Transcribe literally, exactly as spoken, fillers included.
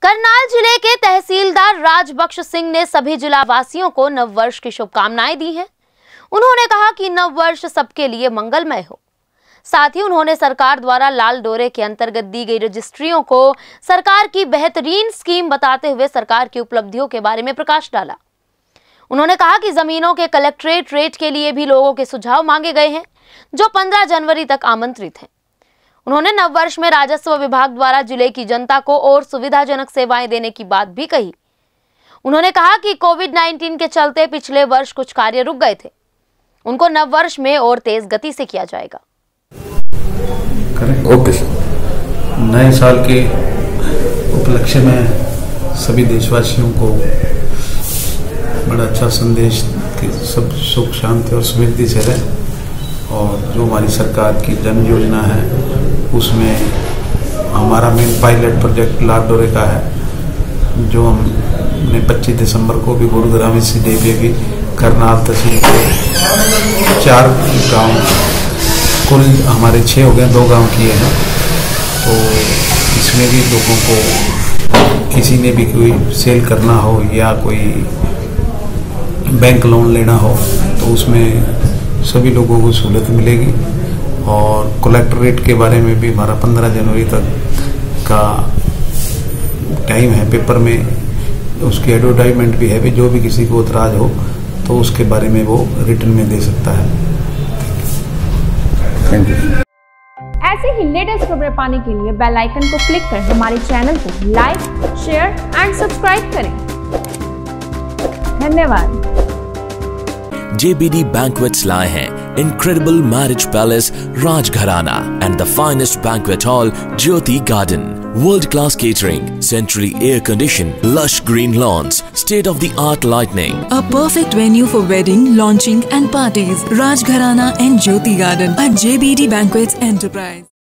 करनाल जिले के तहसीलदार राजबख्श सिंह ने सभी जिलावासियों को नववर्ष की शुभकामनाएं दी हैं। उन्होंने कहा कि नववर्ष सबके लिए मंगलमय हो। साथ ही उन्होंने सरकार द्वारा लाल डोरे के अंतर्गत दी गई रजिस्ट्रियों को सरकार की बेहतरीन स्कीम बताते हुए सरकार की उपलब्धियों के बारे में प्रकाश डाला। उन्होंने कहा कि जमीनों के कलेक्ट्रेट रेट के लिए भी लोगों के सुझाव मांगे गए हैं, जो पंद्रह जनवरी तक आमंत्रित हैं। उन्होंने नववर्ष में राजस्व विभाग द्वारा जिले की जनता को और सुविधाजनक सेवाएं देने की बात भी कही। उन्होंने कहा कि कोविड नाइन्टीन के चलते पिछले वर्ष कुछ कार्य रुक गए थे, उनको नववर्ष में और तेज गति से किया जाएगा। Okay sir. नए साल के उपलक्ष्य में सभी देशवासियों को बड़ा अच्छा संदेश कि सब सुख शांति और समृद्धि से रहे, और जो हमारी सरकार की जन योजना है उसमें हमारा मेन पायलट प्रोजेक्ट लाल डोरे का है, जो हमने पच्चीस दिसंबर को भी गुरुग्राम सी डे पे भी करनाल तहसील के चार गांव, कुल हमारे छः हो गए, दो गांव किए हैं। तो इसमें भी लोगों को किसी ने भी कोई सेल करना हो या कोई बैंक लोन लेना हो तो उसमें सभी लोगों को सहूलत मिलेगी। और कलेक्ट्रेट के बारे में भी हमारा पंद्रह जनवरी तक का टाइम है, पेपर में उसकी एडवर्टाइजमेंट भी है भी, जो भी किसी को एतराज हो तो उसके बारे में वो रिटर्न में दे सकता है। Thank you. ऐसे ही लेटेस्ट खबरें पाने के लिए बेल आइकन को क्लिक कर हमारे चैनल को लाइक, शेयर एंड सब्सक्राइब करें। धन्यवाद। J B D Banquets लाए हैं Incredible Marriage Palace Rajgharana and the finest banquet hall Jyoti Garden. World-class catering, centrally air-conditioned, lush green lawns, state-of-the-art lighting. A perfect venue for wedding, launching and parties. Rajgharana and Jyoti Garden at J B D Banquets Enterprise.